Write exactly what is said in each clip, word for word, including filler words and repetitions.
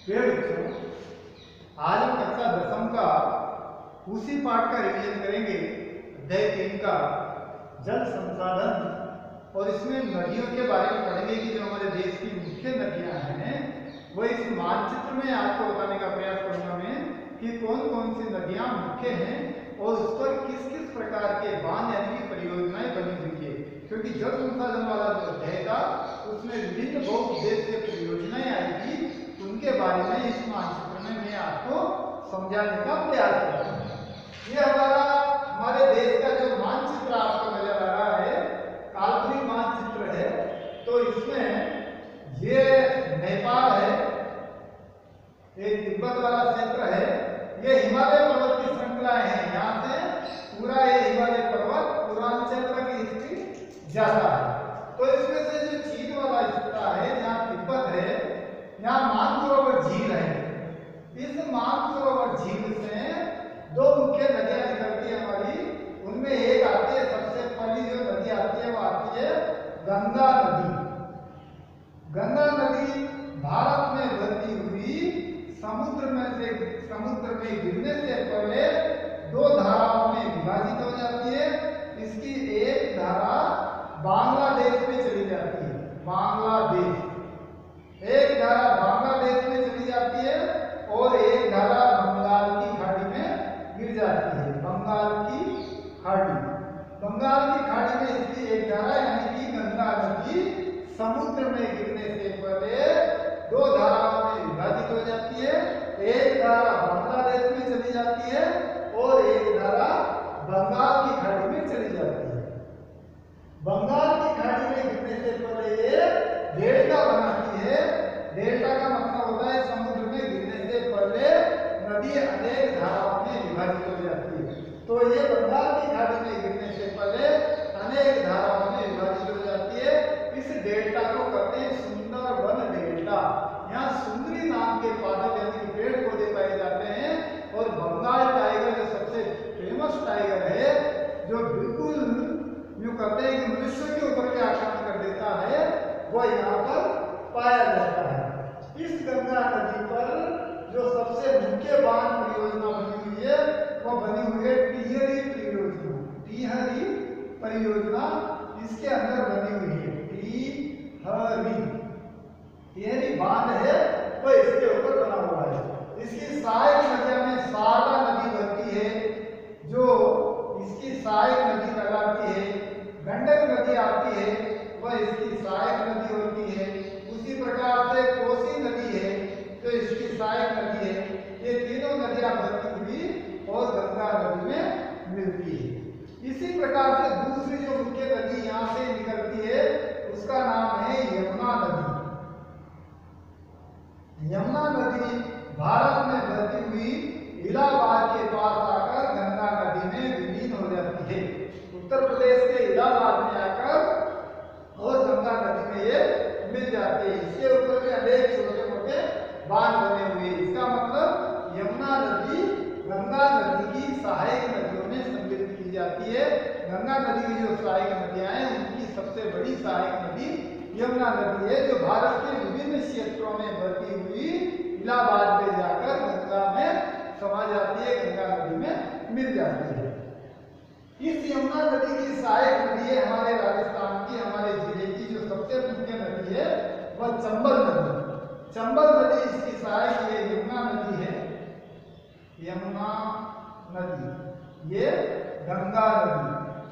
प्रिय बच्चों, आज हम कक्षा दसम का उसी पाठ का रिवीजन करेंगे, अध्याय तीन का जल संसाधन। और इसमें नदियों के बारे में पढ़ेंगे कि जो हमारे देश की मुख्य नदियां हैं वो इस मानचित्र में आपको बताने का प्रयास करूंगा मैं कि कौन कौन सी नदियां मुख्य हैं और उस पर किस किस प्रकार के बांध यानी कि परियोजनाएं बनी हुई है। क्योंकि जल संसाधन वाला जो अध्याय था उसमें विभिन्न बहुउद्देशीय परियोजनाएं आएगी, उनके बारे में इस मानचित्र में मैं आपको समझाने का प्रयास करूंगा। ये हमारा हमारे देश का जो मानचित्र आपको नजर आ रहा है, काल्पनिक मानचित्र है। तो इसमें ये नेपाल है, एक तिब्बत वाला क्षेत्र है, ये हिमालय पर्वत की श्रृंखलाएं हैं। यहाँ से पूरा ये हिमालय पर्वत पूर्वांचल तक इसकी जाता है। तो इसमें से जो चीन वाला हिस्सा है जहाँ तिब्बत है, यहाँ मानसरोवर झील है। इस मानसरोवर झील से दो मुख्य नदियां निकलती है हमारी, उनमें एक आती है, सबसे पहली जो नदी आती है वो आती है गंगा नदी। गंगा नदी भारत में बहती हुई समुद्र में से समुद्र में गिरने से पहले दो धाराओं में विभाजित हो जाती है। इसकी एक धारा बांग्लादेश में चली जाती है, बांग्लादेश, एक धारा बांग्लादेश में चली जाती है और एक धारा बंगाल की खाड़ी में गिर जाती है, बंगाल की खाड़ी। बंगाल की खाड़ी में इसकी एक धारा यानी कि गंगा नदी समुद्र में गिरने से पहले दो धाराओं में विभाजित हो जाती है। एक धारा बांग्लादेश में चली जाती है और एक धारा बंगाल की खाड़ी में चली जाती है। बंगाल की खाड़ी में गिरने से पहले ये डेल्टा बनाती है। डेल्टा का मतलब होता है समुद्र में गिरने से पहले नदी अनेक धाराओं में विभाजित हो जाती है। तो ये बंगाल की खाड़ी में गिरने से पहले अनेक धाराओं में विभाजित हो जाती है। इस डेल्टा को कहते हैं सुंदरवन डेल्टा। यहाँ सुंदरी नाम के पादप यानी कि पेड़ पौधे पाए जाते हैं और बंगाल टाइगर जो सबसे फेमस टाइगर है, जो बिल्कुल यूं कहते हैं कि मनुष्य के ऊपर भी आक्रमण कर देता है, वो यहाँ पर पाया जाता है। इस गंगा नदी पर जो सबसे मुख्य बांध परियोजना बनी हुई है वो बनी हुई है टिहरी परियोजना। टिहरी परियोजना इसके अंदर बनी हुई है, टिहरी टिहरी बांध है वो इसके ऊपर बना हुआ है। इसकी सहायक नदियों में शारदा नदी बहती है, जो इसकी सहायक नदी कहलाती है। गंडक नदी आती है, वह इसकी सहायक नदी होती है। उसी प्रकार से कोसी नदी है जो इसकी सहायक नदी है। ये तीनों नदियां बहती हुई और गंगा नदी में मिलती है। इसी प्रकार से दूसरी जो मुख्य नदी यहाँ से निकलती है उसका नाम है यमुना नदी। यमुना नदी भारत में बहती हुई इलाहाबाद के पास आकर गंगा नदी में विलीन हो जाती है। उत्तर प्रदेश के इलाहाबाद में आकर और गंगा नदी में ये मिल जाती है। इसके ऊपर भी अनेक छोटे मोटे बांध बने हुए। इसका मतलब यमुना नदी गंगा नदी की सहायक नदियों में सम्मिलित की जाती है। गंगा नदी की जो सहायक नदियां हैं उनकी सबसे बड़ी सहायक नदी यमुना नदी है, जो भारत के विभिन्न क्षेत्रों में बहती हुई इलाहाबाद में जाकर गंगा में समा जाती है, गंगा नदी में मिल जाती है। इस यमुना नदी की सहायक नदी है हमारे राजस्थान की, हमारे जिले की जो सबसे मुख्य नदी है वह चंबल नदी। चंबल नदी इसकी सहायक ये यमुना नदी है, यमुना नदी, ये गंगा नदी।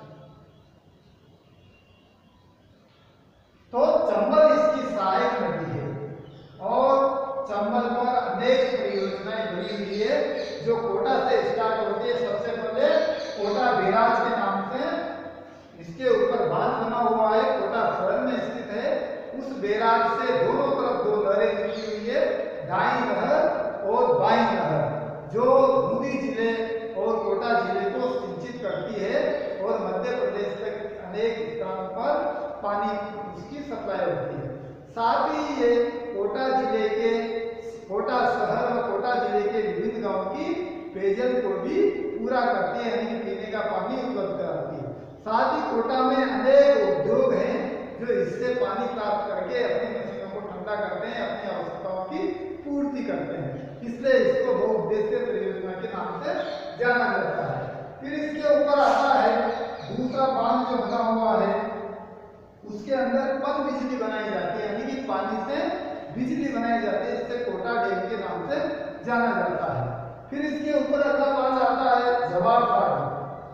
तो चंबल इसकी सहायक नदी है और चंबल पर अनेक परियोजनाएं बनी हुई है जो कोटा से स्टार्ट होती है। सबसे पहले कोटा बैराज के नाम से इसके ऊपर बांध बना हुआ है, कोटा शहर में स्थित है। उस बैराज से दोनों तरफ दो नहरें निकली हुई है, दाईं नहर और बाईं नहर, जो बूंदी जिले और कोटा जिले को सिंचित करती है और मध्य प्रदेश तक अनेक स्थानों पर पानी उसकी सप्लाई होती है। साथ ही ये कोटा जिले के कोटा शहर और कोटा जिले के विभिन्न गांवों की पेयजल को भी पूरा करती है, यानी कि पीने का पानी उपलब्ध कराती है। साथ ही कोटा में अनेक उद्योग हैं जो इससे पानी प्राप्त करके अपनी मशीनों को ठंडा करते हैं, अपनी आवश्यकताओं की पूर्ति पूर्ति करते हैं, इसलिए इसको बहुउद्देशीय परियोजना के नाम से जाना जाता है। फिर इसके ऊपर आता है दूसरा बांध जो बना हुआ है, उसके अंदर पन बिजली बनाई जाती है, यानी कि पानी से बिजली बनाई जाती है, जिसे कोटा डैम के नाम से जाना जाता है। फिर इसके ऊपर अगला बांध आता है जवाहर सागर,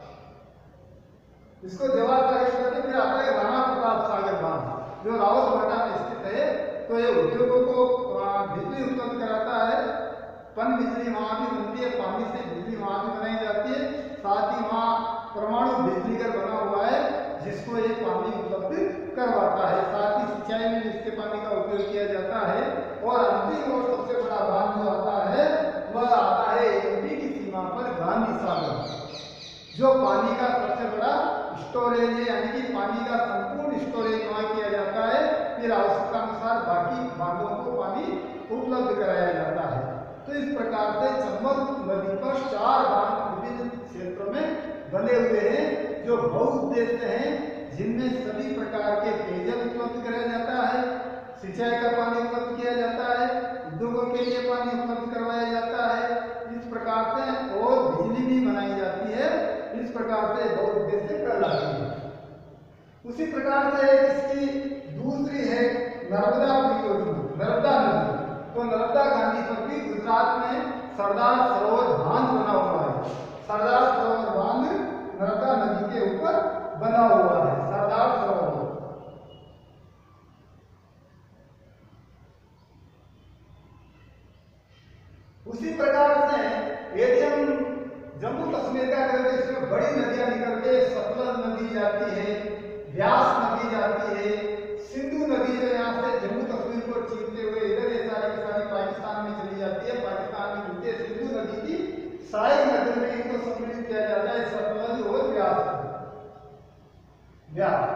इसको जवाहर सागर कहते हैं। फिर आता है राणा प्रताप सागर बांध, जो रावतभाटा में स्थित है। तो ये उद्योगों को बिजली उपलब्ध कराता है, पन बिजली वहां भी बनती है, पानी से बिजली वहां भी बनाई जाती है, साथ ही वहां परमाणु बिजली घर बना हुआ है, जिसको ये पानी उपलब्ध करवाता है। साथ ही सिंचाई में इसके पानी का उपयोग किया जाता है। और अंतिम और सबसे बड़ा बांध जो आता है वह आता है यूपी की सीमा पर गांधी सागर, जो पानी का सबसे बड़ा स्टोरेज है, यानी कि पानी का संपूर्ण स्टोरेज वहां किया जाता है। फिर आवश्यकता अनुसार बाकी बांधों को पानी उपलब्ध कराया जाता है। तो इस प्रकार से चंबल नदी पर चार बांध विभिन्न क्षेत्रों में बने हुए हैं, जो बहुउद्देश्य हैं, जिनमें सभी प्रकार के पेयजल उपलब्ध कराया जाता है, सिंचाई का पानी उपलब्ध किया जाता है, उद्योगों के लिए पानी उपलब्ध करवाया जाता है, इस प्रकार से और बिजली भी बनाई जाती है। इस प्रकार से बहुउद्देश्य कहलाती है। उसी प्रकार से इसकी दूसरी है नर्मदा परियोजना, नर्मदा नदी। तो नर्मदा गांधी पर भी गुजरात में सरदार सरोवर बांध बना हुआ है। सरदार सरोवर बांध नर्मदा नदी के ऊपर बना हुआ है, सरदार सरोवर। उसी प्रकार से यदि हम जम्मू कश्मीर का करें, इसमें बड़ी नदियां निकल के सतलज नदी जाती है, व्यास नदी जाती है, सिंधु नदी जो यहाँ से जम्मू कश्मीर को चीरते हुए इधर ये सारी की सारी पाकिस्तान में चली जाती है, पाकिस्तान में मिलती है। सिंधु नदी की सारी नदी में इनको सम्मिलित किया जाता है, सतलज और व्यास व्यास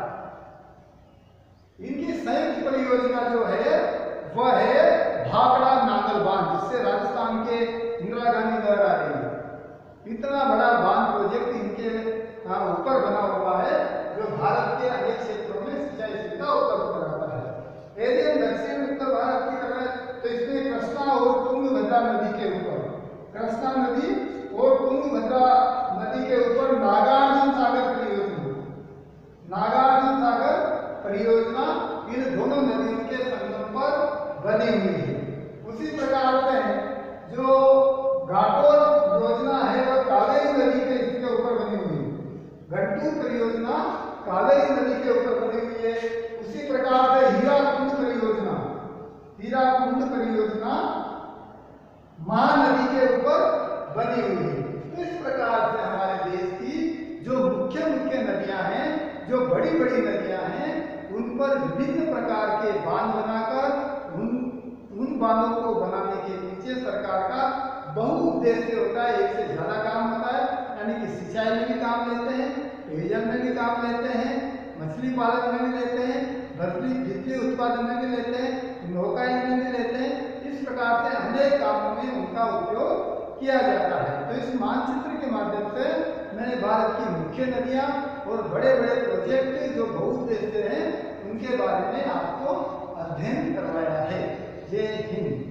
इनकी संयुक्त परियोजना जो है वह है भाखड़ा नांगल बांध, जिससे राजस्थान के इंदिरा गांधी नहर आ रही है। इतना बड़ा बांध प्रोजेक्ट इनके ऊपर बना हुआ है, जो भारत के अनेक क्षेत्रों में सिंचाई सुविधा उपलब्ध कराता है। यदि हम दक्षिण उत्तर भारत की करें तो इसमें कृष्णा और तुंगभद्रा नदी के ऊपर, कृष्णा नदी और तुंगभद्रा नदी के ऊपर नागार्जुन सागर परियोजना, नागार्जुन सागर परियोजना इन दोनों नदियों के संगम पर बनी हुई है। उसी प्रकार से जो घाटोल योजना है वह कावेरी नदी के इसके ऊपर बनी हुई है। घंटू परियोजना कावेरी नदी के ऊपर बनी हुई है। उसी प्रकार से हीराकुंड परियोजना, हीराकुंड परियोजना महानदी के ऊपर बनी हुई है। तो इस प्रकार से हमारे देश की जो मुख्य मुख्य नदियां हैं, जो बड़ी बड़ी नदियां हैं, उन पर विभिन्न प्रकार के बांध बनाकर उन उन बांधों को बनाने के पीछे सरकार का बहुउद्देश्य होता है। एक से ज्यादा काम होता है, यानी कि सिंचाई में भी काम लेते हैं, पेयजल में भी काम लेते हैं, मछली पालन में भी लेते हैं, बिजली बिजली उत्पादन में भी लेते हैं, नौकायन में भी लेते हैं। इस प्रकार से अनेक कामों में उनका उपयोग किया जाता है। तो इस मानचित्र के माध्यम से मैंने भारत की मुख्य नदियां और बड़े बड़े प्रोजेक्ट जो बहुउद्देश्य हैं उनके बारे में आपको अध्ययन करवाया है। जय हिंद।